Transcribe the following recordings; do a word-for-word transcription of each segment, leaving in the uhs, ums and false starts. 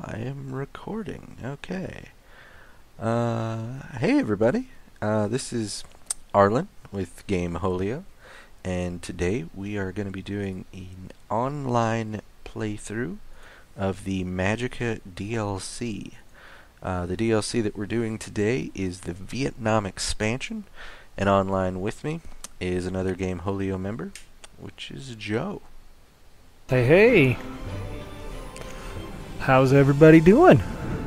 I am recording. Okay. Uh, hey everybody. Uh, this is Arlen with Gameholio, and today we are going to be doing an online playthrough of the Magicka D L C. Uh, the D L C that we're doing today is the Vietnam expansion, and online with me is another Gameholio member, which is Joe. Hey, hey! How's everybody doing?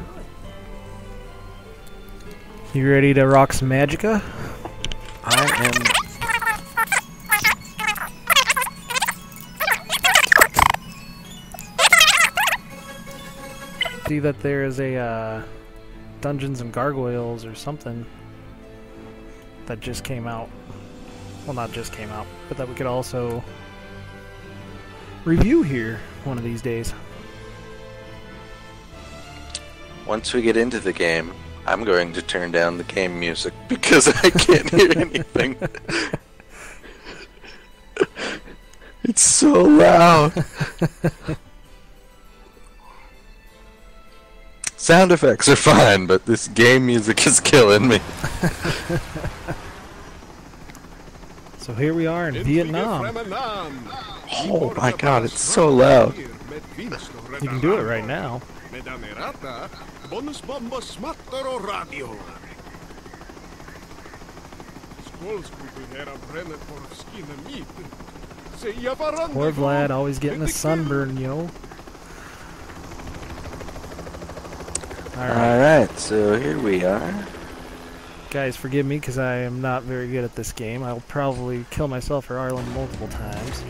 You ready to rock some Magicka? I am... See that there is a uh, Dungeons and Gargoyles or something that just came out. Well, not just came out, but that we could also review here one of these days. Once we get into the game, I'm going to turn down the game music because I can't hear anything. It's so loud. Sound effects are fine, but this game music is killing me. So here we are in Vietnam. Oh my god, it's so loud. You can do it right now. Poor Vlad, always getting a sunburn, yo. Alright. Alright, so here we are. Guys, forgive me because I am not very good at this game. I'll probably kill myself or Arlen multiple times.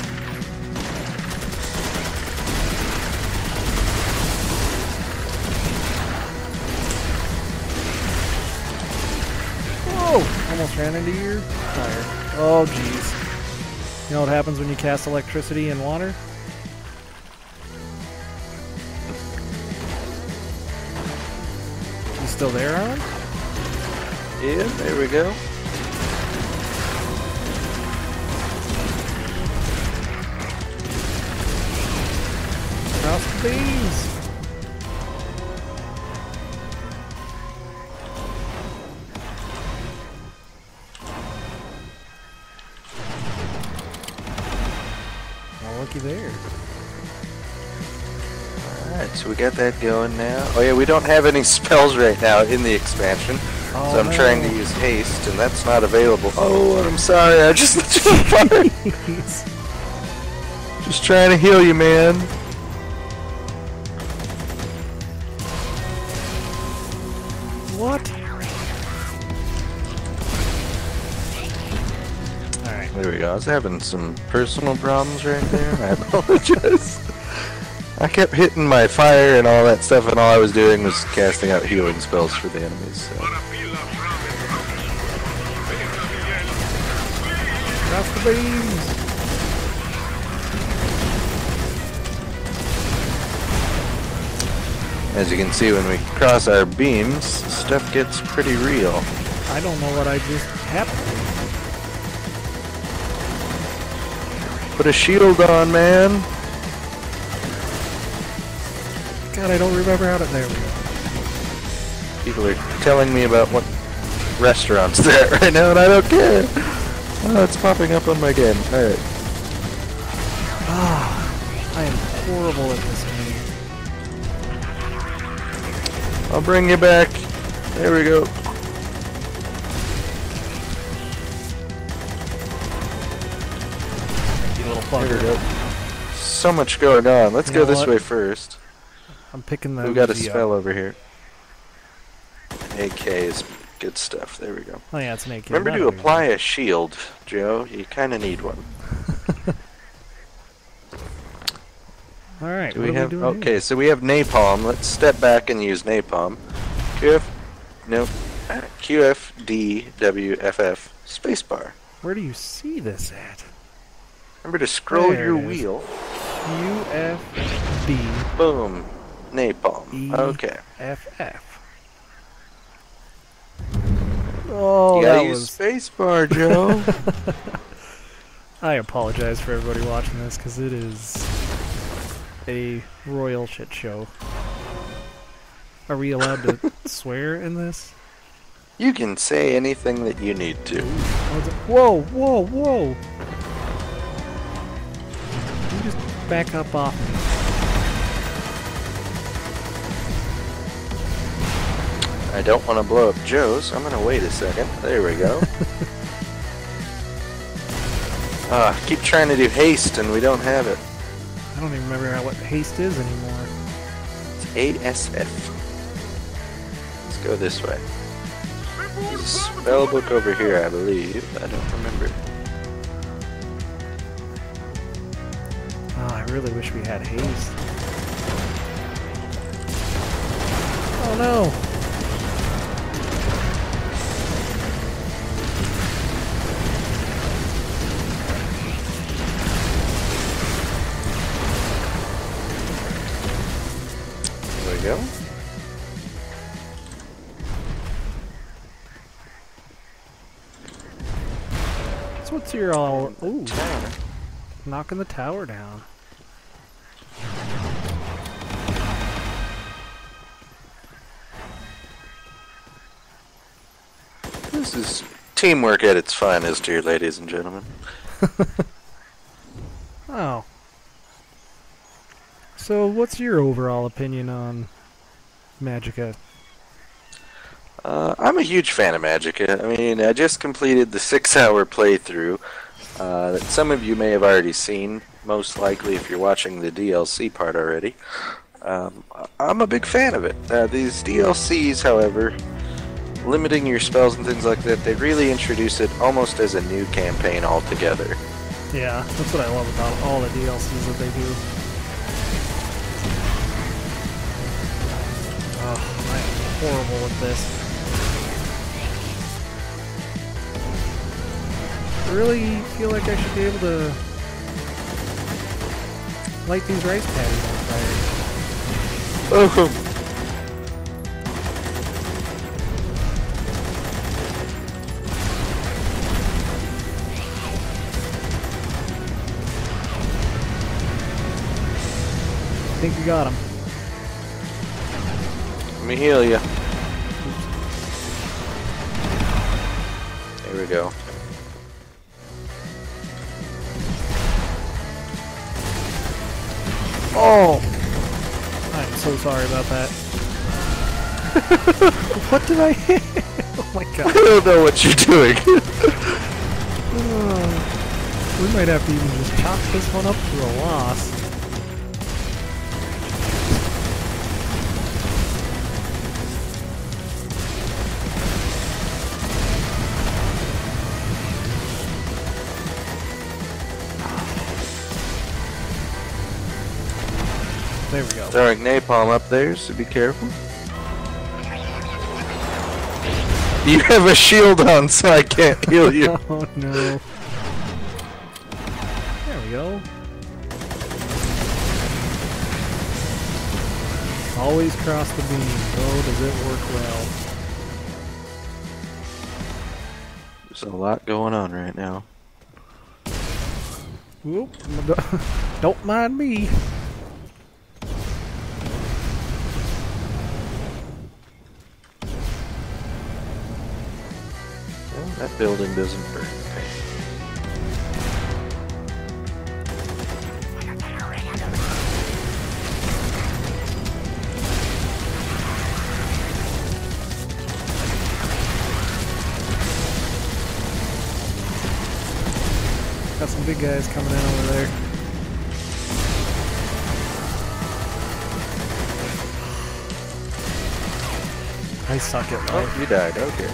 Whoa! Almost ran into your fire. Oh, jeez. You know what happens when you cast electricity in water? You still there, Arlen? Yeah, there we go. Cross the beams! Well, looky there. Alright, so we got that going now. Oh yeah, we don't have any spells right now in the expansion. Oh, so I'm no. trying to use haste, and that's not available. Oh, I'm sorry, I just lit you on fire. Just trying to heal you, man. What? Alright. There we go. I was having some personal problems right there. I apologize. I kept hitting my fire and all that stuff, and all I was doing was casting out healing spells for the enemies. So. Cross the beams! As you can see, when we cross our beams, stuff gets pretty real. I don't know what I just happened. Put a shield on, man. God, I don't remember how to. There we go. People are telling me about what restaurants they're at right now, and I don't care. Oh, it's popping up on my game. Alright. Ah, I am horrible at this game. I'll bring you back. There we go. You little There we fucker. go. So much going on. Let's You go know this what? way first. I'm picking the. We've got a Uzi spell up. over here. A K is good stuff. There we go. Oh yeah, it's an A K. Remember not to a apply a shield, Joe. You kind of need one. All right. Do what we are have? we doing Okay, here? so we have napalm. Let's step back and use napalm. Q F. Nope. Uh, Q F D W F F spacebar. Where do you see this at? Remember to scroll There your it is. wheel. U F D Boom. Napalm. E Okay. F F. Oh, you gotta that use was. spacebar, Joe. I apologize for everybody watching this because it is a royal shit show. Are we allowed to swear in this? You can say anything that you need to. Whoa, whoa, whoa! You just back up off me. I don't want to blow up Joe, so I'm going to wait a second. There we go. uh, keep trying to do haste and we don't have it. I don't even remember what haste is anymore. It's A S F. Let's go this way. There's a spell book over here, I believe. I don't remember. Oh, I really wish we had haste. Oh no! There we go. So what's your all... Ooh, Tower. knocking the tower down. This is teamwork at its finest here, ladies and gentlemen. Oh. So what's your overall opinion on Magicka? Uh, I'm a huge fan of Magicka. I mean, I just completed the six-hour playthrough uh, that some of you may have already seen, most likely if you're watching the D L C part already. Um, I'm a big fan of it. Uh, these D L Cs, however, limiting your spells and things like that, they really introduce it almost as a new campaign altogether. Yeah, that's what I love about all the D L Cs that they do. Oh, I am horrible with this. I really feel like I should be able to light these rice patties on fire. Oh. I think we got him. Let me heal you. There we go. Oh! I'm so sorry about that. What did I hit? Oh my god. I don't know what you're doing. Oh, we might have to even just chop this one up to a loss. There we go. Throwing napalm up there, so be careful. You have a shield on, so I can't heal you. Oh no. There we go. Always cross the beam. Oh, does it work well. There's a lot going on right now. Whoop. Don't mind me. Well, that building doesn't burn. Got some big guys coming in over there. I suck at life. Oh, you died. Okay.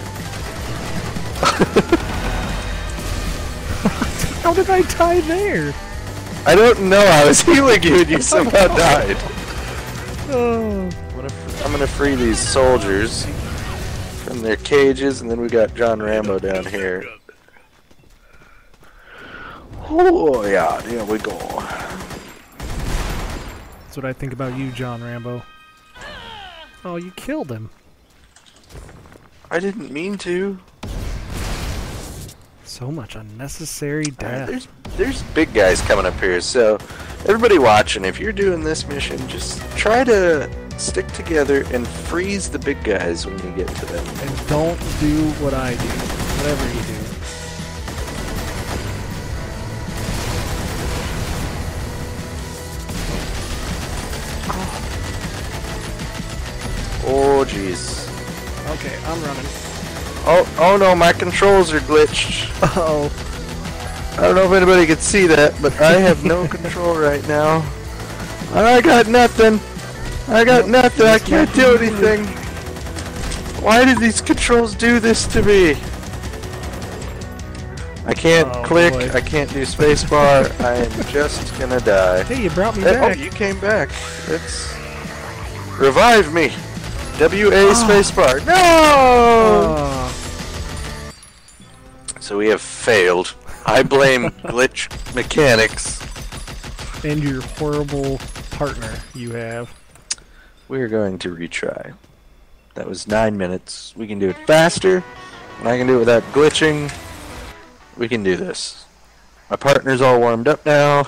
How did I die there? I don't know. I was healing you and you somehow died. Oh. I'm gonna, fr I'm gonna free these soldiers from their cages, and then we got John Rambo down here. Oh yeah, there we go. That's what I think about you, John Rambo. Oh, you killed him. I didn't mean to. So much unnecessary Alright, death. there's there's big guys coming up here, so everybody watching, if you're doing this mission, just try to stick together and freeze the big guys when you get to them. And don't do what I do. Whatever you do. Oh, jeez. Okay, I'm running. Oh, oh no, my controls are glitched. Uh-oh. I don't know if anybody can see that, but I have no control right now. I got nothing. I got nothing. I can't do anything. Why did these controls do this to me? I can't Oh, click. boy. I can't do spacebar. I am just gonna die. Hey, you brought me Hey, back. oh, you came back. That's revive me. W A Oh. spacebar. No. Oh. So we have failed. I blame glitch mechanics. And your horrible partner you have. We're going to retry. That was nine minutes. We can do it faster, and I can do it without glitching. We can do this. My partner's all warmed up now.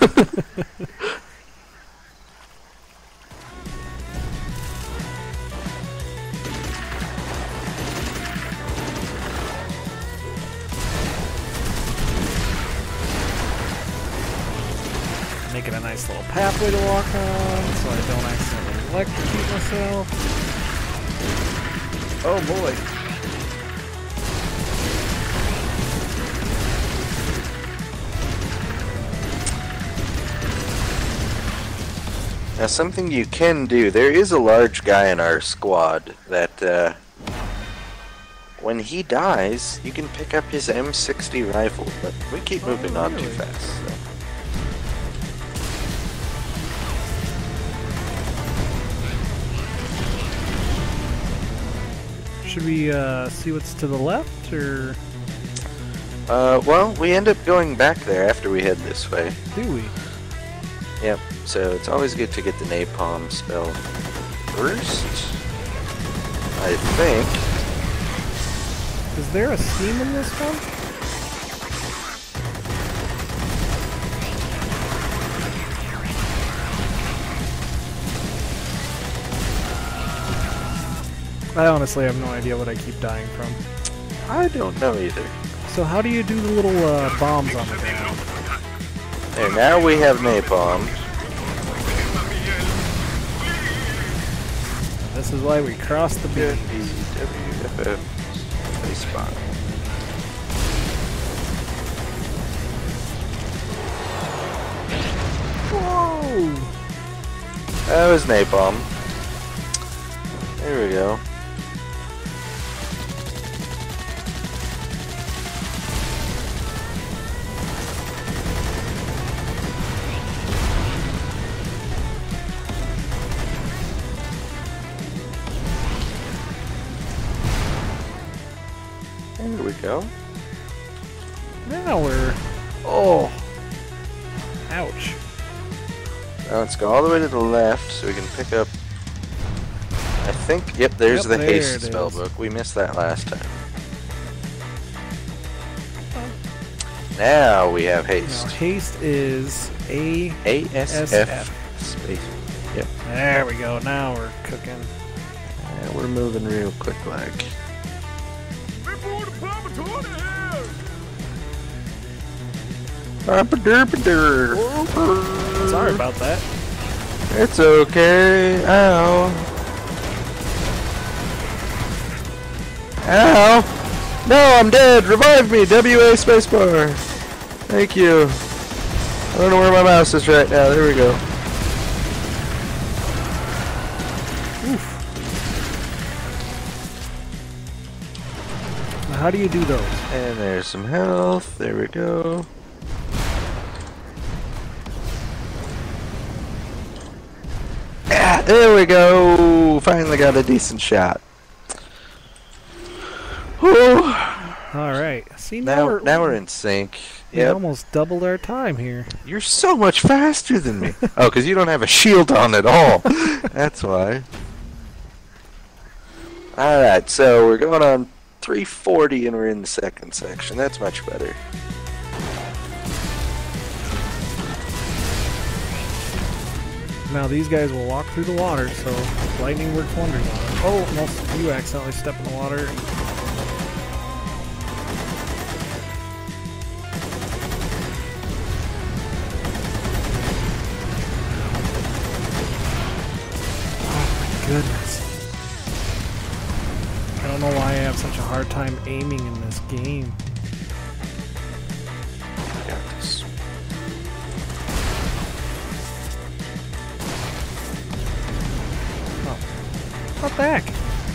Make it a nice little pathway to walk on so I don't accidentally electrocute myself. Oh boy. Now something you can do, there is a large guy in our squad that uh, when he dies, you can pick up his M sixty rifle, but we keep moving Oh, on too really? fast. So. Should we uh, see what's to the left, or Uh, well, we end up going back there after we head this way. do we? Yep, so it's always good to get the napalm spell first. I think. Is there a steam in this one? I honestly have no idea what I keep dying from. I don't know either. So how do you do the little uh, bombs on the ground? There, now we have napalm. This is why we crossed the Good beam. W F F spacebar. Whoa! That was napalm. There we go. There we go. Now we're... Oh! Ouch. Now let's go all the way to the left so we can pick up. I think, yep, there's Yep, the there haste it spell is. book. We missed that last time. Now we have Now, haste. haste is A... A S F space. Yep. There we go, now we're cooking. And we're moving real quick like. Sorry about that. It's okay. Ow. Ow. No, I'm dead. Revive me. W A spacebar. Thank you. I don't know where my mouse is right now. There we go. Now, how do you do those? And there's some health. There we go. Ah, there we go. Finally got a decent shot. Whew. Alright, see now, Now, we're, now we're in sync. we Yep. almost doubled our time here. You're so much faster than me. Oh, because you don't have a shield on at all. That's why. Alright, so we're going on three forty and we're in the second section. That's much better. Now these guys will walk through the water, so lightning works wonders on them. Oh, almost you accidentally step in the water. Oh my goodness. I don't know why I have such a hard time aiming in this game. I got this. What the heck?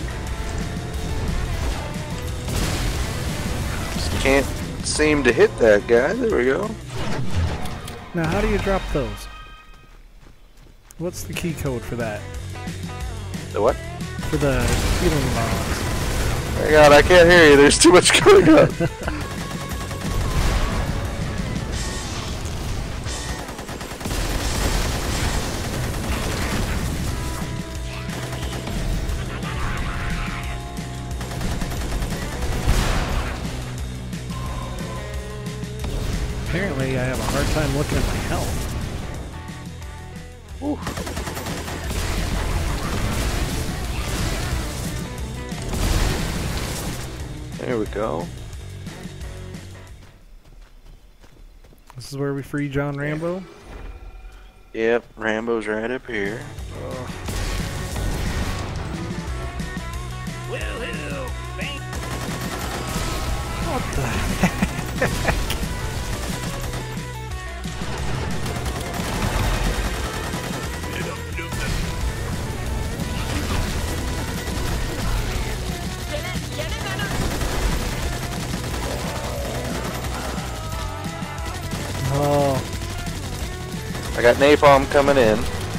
Just can't seem to hit that guy. There we go. Now, how do you drop those? What's the key code for that? The what? For the healing bombs. Oh my god, I can't hear you. There's too much going on. Apparently, I have a hard time looking at my health. Ooh. There we go. This is where we free John Rambo. Yep, Rambo's right up here. Ugh. What the heck? Oh, I got napalm coming in.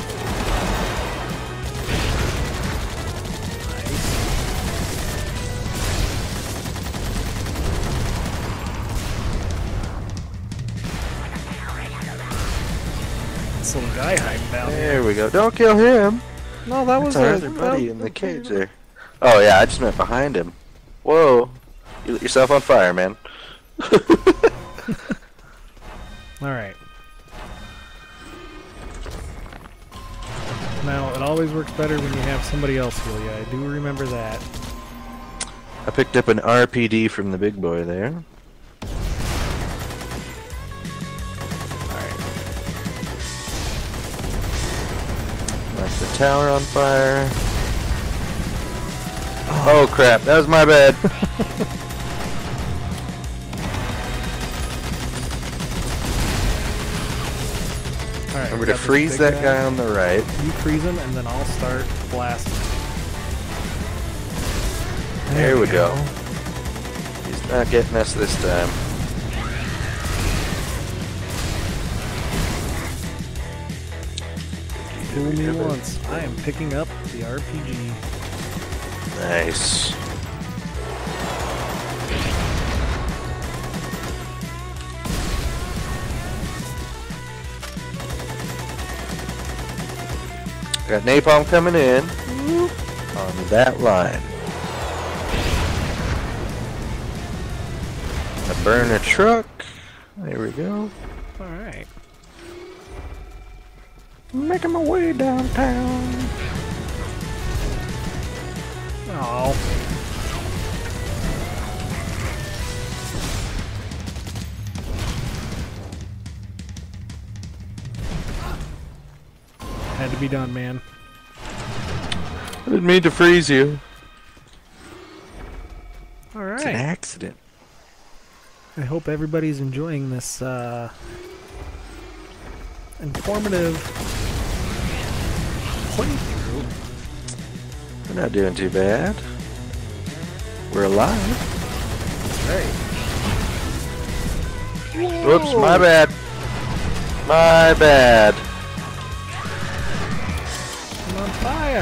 this little guy hiding down there. There we go. Don't kill him. No, that was That's our a- other buddy that- in the cage there. Oh yeah, I just meant behind him. Whoa. You lit yourself on fire, man. Alright. Now, it always works better when you have somebody else heal you. I do remember that. I picked up an R P D from the big boy there. Alright. Light the tower on fire. Oh crap, that was my bad. Alright. Remember we to got this freeze big that guy on the right. You freeze him, and then I'll start blasting. There we go. He's not getting us this time. Fool me once. I am picking up the R P G. Nice. Got napalm coming in on that line. I burn a truck. There we go. Alright. Making my way downtown. Oh. Had to be done, man. I didn't mean to freeze you. It's an Alright. accident. I hope everybody's enjoying this uh, informative playthrough. We're not doing too bad. We're alive. Right. Whoops, my bad. My bad. I'm on fire.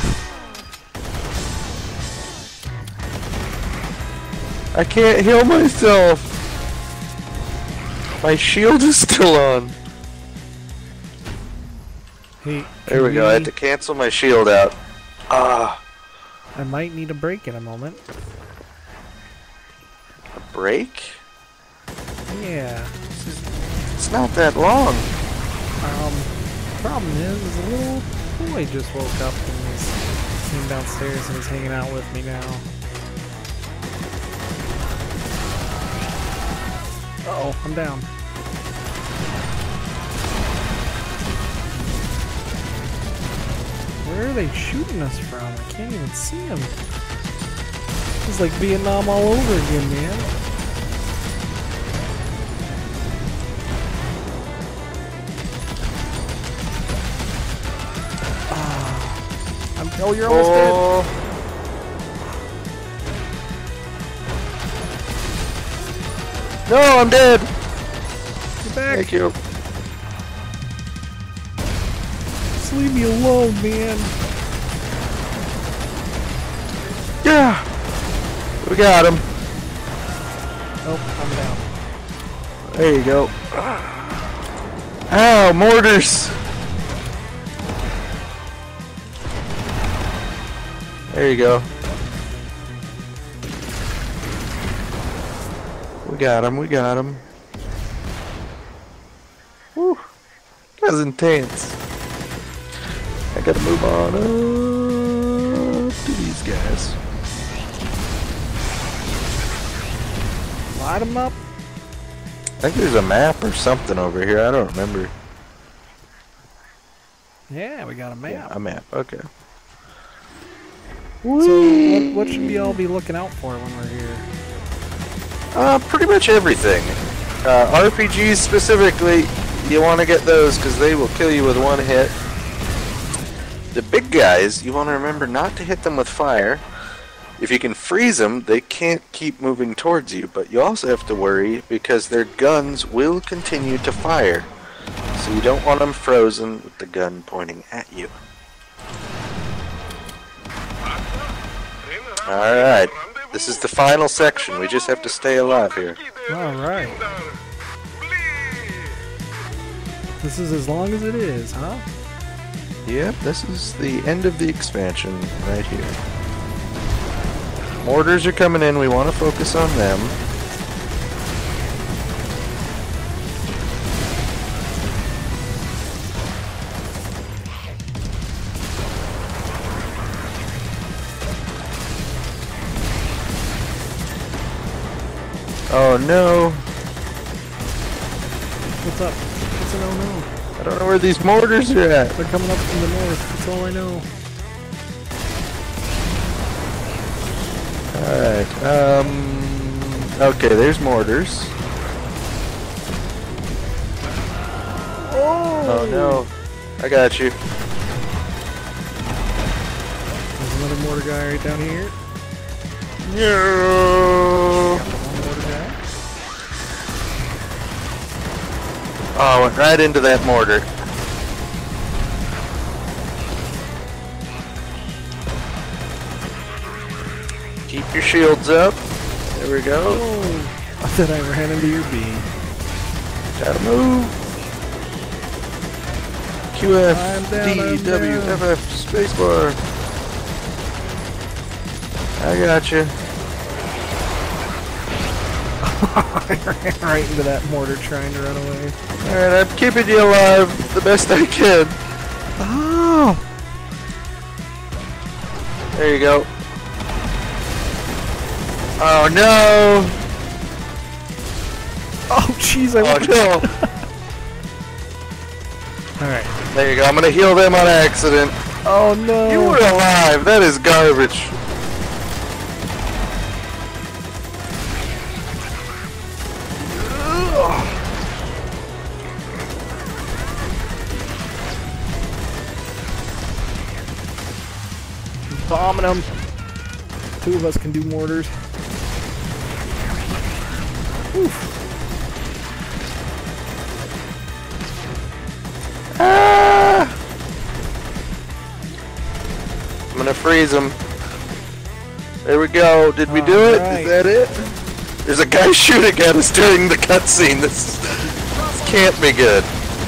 I can't heal myself. My shield is still on. Hey, There can we go. I had to cancel my shield out. Ah, I might need a break in a moment. a break? Yeah. It's not that long. Um, problem is, is a little boy just woke up and he's came downstairs and he's hanging out with me now. Uh-oh, I'm down. Where are they shooting us from? I can't even see them. It's like Vietnam all over again, man. Ah, I'm, oh, you're almost Oh. dead. No, I'm dead. Get back. Thank you. Just leave me alone, man. Yeah. We got him. Oh, I'm down. There you go. Ow, mortars. There you go. We got him, we got him. Whew. That was intense. I gotta move on up to these guys. Light them up. I think there's a map or something over here. I don't remember. Yeah, we got a map. Yeah, a map. Okay. So, what, what should we all be looking out for when we're here? Uh, pretty much everything. Uh, R P Gs specifically, you want to get those because they will kill you with one hit. The big guys, you want to remember not to hit them with fire. If you can freeze them, they can't keep moving towards you, but you also have to worry because their guns will continue to fire. So you don't want them frozen with the gun pointing at you. Alright, this is the final section. We just have to stay alive here. Alright. This is as long as it is, huh? Yep, this is the end of the expansion right here. Mortars are coming in, we want to focus on them. Oh no! What's up? What's an oh no? I don't know where these mortars are at. They're coming up from the north, that's all I know. Alright, um... okay, there's mortars. Oh! Oh no. I got you. There's another mortar guy right down here. No. Got the one mortar guy. Oh, I went right into that mortar. Keep your shields up. There we go. Oh! I thought I ran into your beam. Gotta move. Q F, I'm down, D, I'm W, down. F F, spacebar. I got you. I ran right into that mortar trying to run away. Alright, I'm keeping you alive the best I can. Oh! There you go. Oh no! Oh jeez, I Oh went. no! Alright. There you go, I'm gonna heal them on accident. Oh no! You were alive, that is garbage. Bombing them. Two of us can do mortars. Oof. Ah! I'm gonna freeze them. There we go. Did we do it? Alright. Is that it? There's a guy shooting at us during the cutscene. This, this can't be good.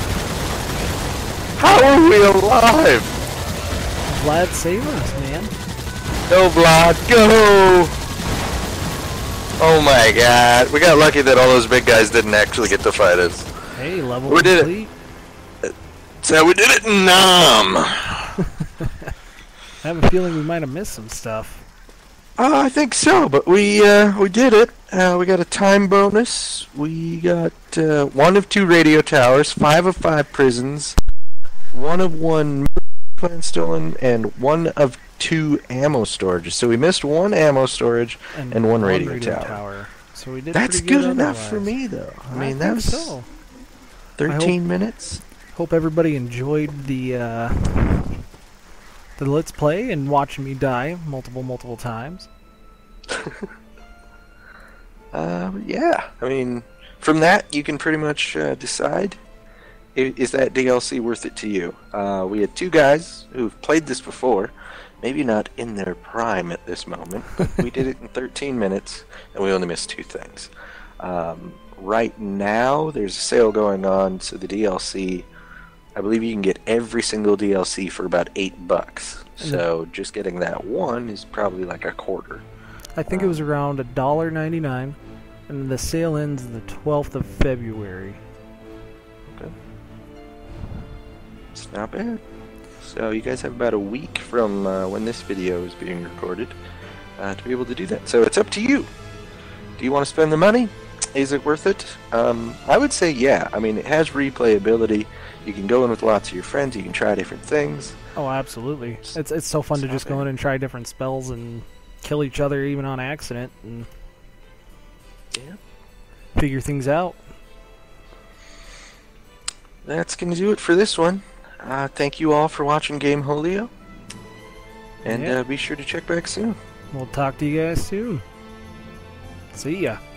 How are we alive? Vlad, save us, man. Go, Vlad, go! Oh my god. We got lucky that all those big guys didn't actually get to fight us. Hey, level We did it. complete. So we did it in Nam. I have a feeling we might have missed some stuff. Uh, I think so, but we uh, we did it. Uh, we got a time bonus. We got uh, one of two radio towers, five of five prisons, one of one plan stolen, and one of two ammo storages. So we missed one ammo storage and, and one, one radio, radio tower. tower. So we did. That's pretty good, good enough otherwise. for me, though. I, I mean, that was so. thirteen hope, minutes. Hope everybody enjoyed the uh, the Let's Play and watching me die multiple, multiple times. uh, yeah. I mean, from that you can pretty much uh, decide. Is that D L C worth it to you? Uh, we had two guys who've played this before, maybe not in their prime at this moment, but we did it in thirteen minutes, and we only missed two things. Um, right now, there's a sale going on, so the D L C, I believe you can get every single D L C for about eight bucks. So just getting that one is probably like a quarter. I think um, it was around a dollar ninety-nine, and the sale ends the twelfth of February. Okay. It's not bad. So you guys have about a week from uh, when this video is being recorded uh, to be able to do that. So it's up to you. Do you want to spend the money? Is it worth it? Um, I would say yeah. I mean, it has replayability. You can go in with lots of your friends. You can try different things. Oh, absolutely. It's it's so fun it's to just go in and try different spells and kill each other even on accident and yeah, figure things out. That's going to do it for this one. Uh, thank you all for watching GameHolio. And yeah. uh, be sure to check back soon. We'll talk to you guys soon. See ya.